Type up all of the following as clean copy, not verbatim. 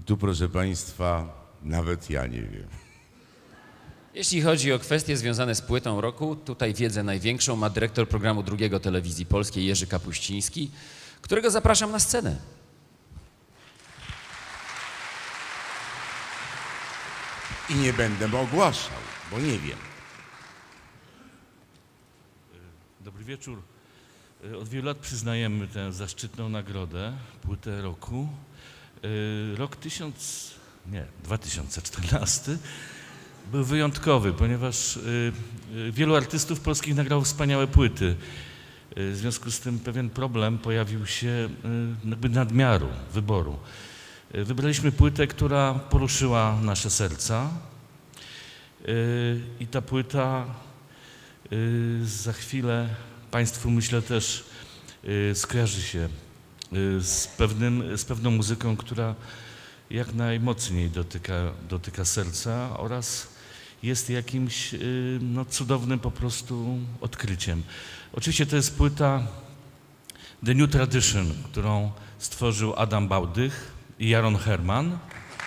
tu, proszę Państwa, nawet ja nie wiem. Jeśli chodzi o kwestie związane z płytą roku, tutaj wiedzę największą ma dyrektor programu drugiego Telewizji Polskiej Jerzy Kapuściński, którego zapraszam na scenę. I nie będę ogłaszał, bo nie wiem. Dobry wieczór. Od wielu lat przyznajemy tę zaszczytną nagrodę, płytę roku. Rok 2014 był wyjątkowy, ponieważ wielu artystów polskich nagrało wspaniałe płyty. W związku z tym pewien problem pojawił się jakby nadmiaru wyboru. Wybraliśmy płytę, która poruszyła nasze serca i ta płyta za chwilę Państwu, myślę, też skojarzy się z pewną muzyką, która jak najmocniej dotyka serca oraz jest jakimś cudownym po prostu odkryciem. Oczywiście to jest płyta The New Tradition, którą stworzył Adam Bałdych i Jaron Herman.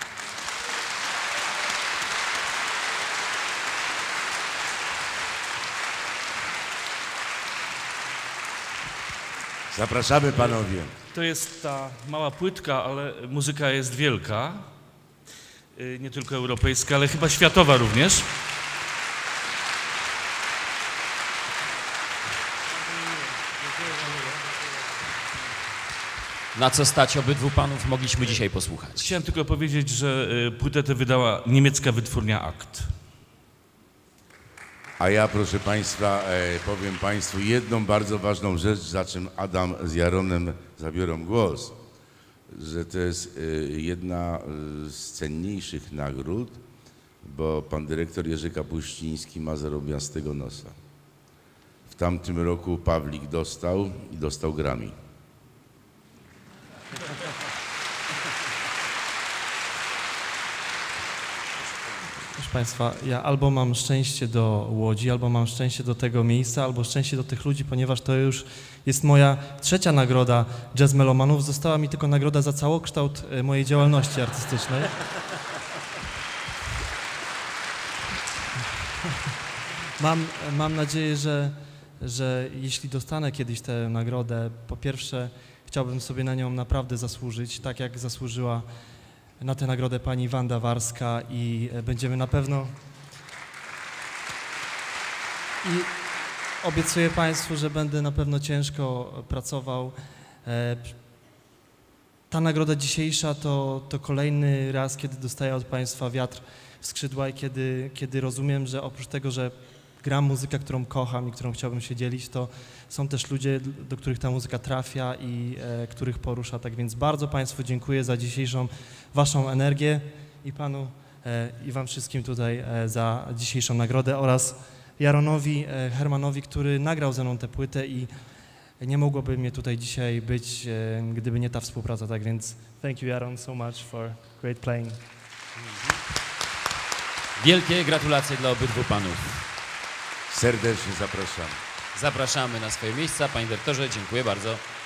Zapraszamy panowie. To jest ta mała płytka, ale muzyka jest wielka. Nie tylko europejska, ale chyba światowa również. Na co stać obydwu panów mogliśmy dzisiaj posłuchać. Chciałem tylko powiedzieć, że płytę tę wydała niemiecka wytwórnia ACT. A ja, proszę Państwa, powiem Państwu jedną bardzo ważną rzecz, za czym Adam z Jaronem zabiorą głos, że to jest jedna z cenniejszych nagród, bo pan dyrektor Jerzy Kapuściński ma zarobiastego nosa. W tamtym roku Pawlik dostał i dostał Grammy. Proszę Państwa, ja albo mam szczęście do Łodzi, albo mam szczęście do tego miejsca, albo szczęście do tych ludzi, ponieważ to już jest moja trzecia nagroda Jazz Melomanów. Została mi tylko nagroda za całokształt mojej działalności artystycznej. Mam nadzieję, że jeśli dostanę kiedyś tę nagrodę, po pierwsze chciałbym sobie na nią naprawdę zasłużyć, tak jak zasłużyła na tę nagrodę pani Wanda Warska i będziemy na pewno... I obiecuję Państwu, że będę na pewno ciężko pracował. Ta nagroda dzisiejsza to kolejny raz, kiedy dostaję od Państwa wiatr w skrzydła i kiedy rozumiem, że oprócz tego, że gram muzykę, którą kocham i którą chciałbym się dzielić, to są też ludzie, do których ta muzyka trafia i których porusza. Tak więc bardzo Państwu dziękuję za dzisiejszą Waszą energię i Panu i Wam wszystkim tutaj za dzisiejszą nagrodę oraz Jaronowi Hermanowi, który nagrał ze mną tę płytę i nie mogłoby mnie tutaj dzisiaj być, gdyby nie ta współpraca. Tak więc thank you, Jaron, so much for great playing. Wielkie gratulacje dla obydwu panów. Serdecznie zapraszamy. Zapraszamy na swoje miejsca. Panie dyrektorze, dziękuję bardzo.